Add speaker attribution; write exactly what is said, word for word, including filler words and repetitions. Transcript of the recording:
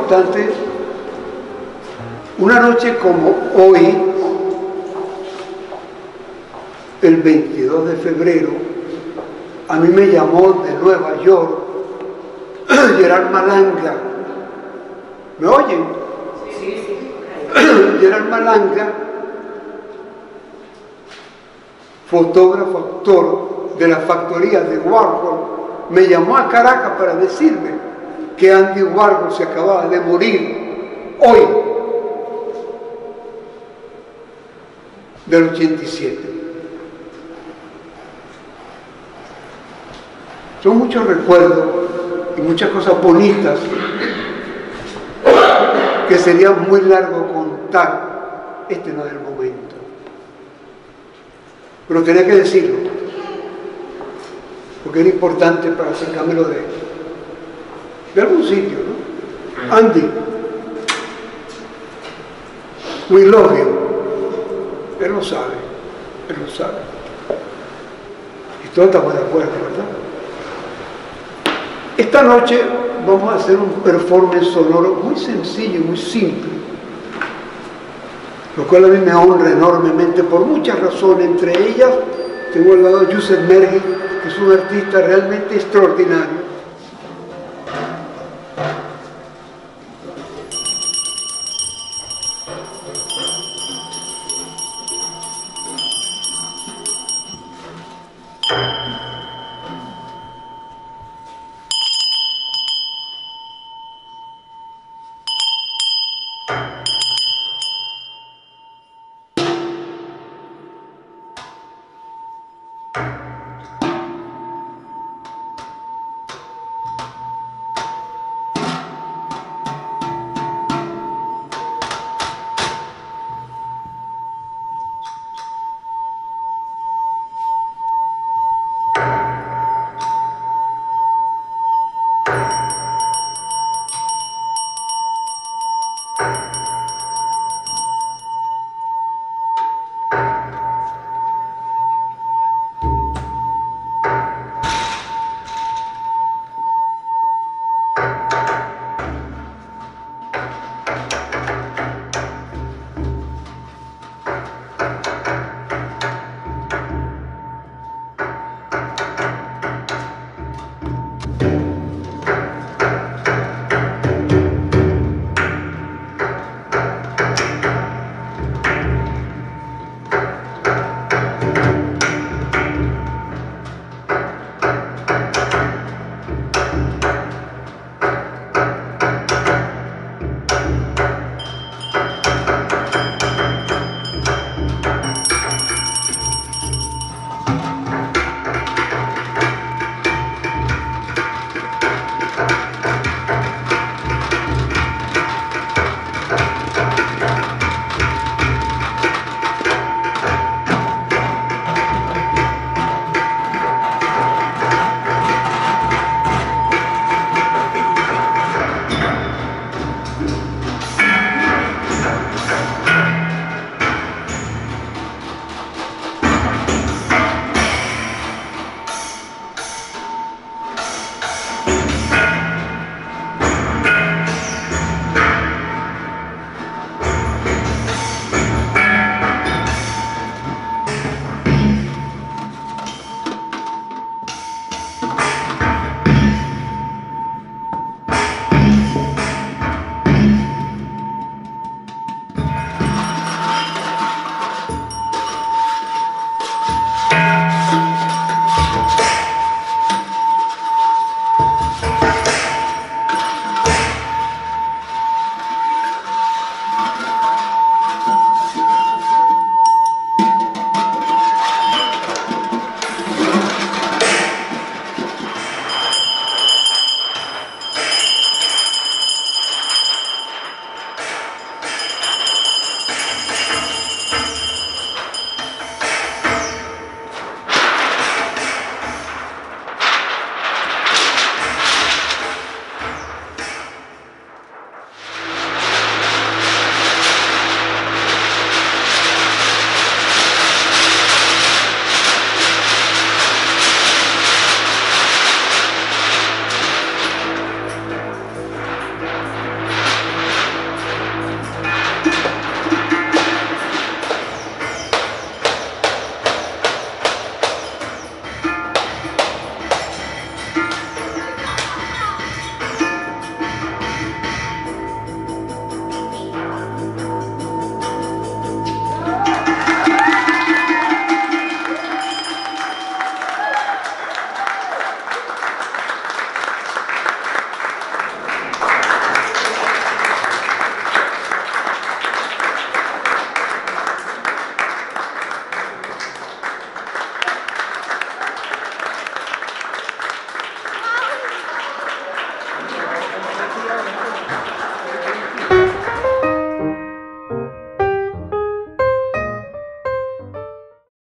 Speaker 1: importante, una noche como hoy, el veintidós de febrero, a mí me llamó de Nueva York Gerard Malanga. ¿Me oyen?
Speaker 2: Sí, sí.
Speaker 1: Gerard Malanga, fotógrafo, actor de la factoría de Warhol, me llamó a Caracas para decirme que Andy Warhol se acababa de morir hoy, del ochenta y siete. Son muchos recuerdos y muchas cosas bonitas que sería muy largo contar. Este no es el momento, pero tenía que decirlo porque era importante para sacármelo de, de algún sitio, ¿no? Andy, we love you. Él lo sabe, él lo sabe, y todos estamos de acuerdo, ¿verdad? Esta noche vamos a hacer un performance sonoro muy sencillo y muy simple, lo cual a mí me honra enormemente por muchas razones. Entre ellas tengo al lado a Yusef Merhi, que es un artista realmente extraordinario,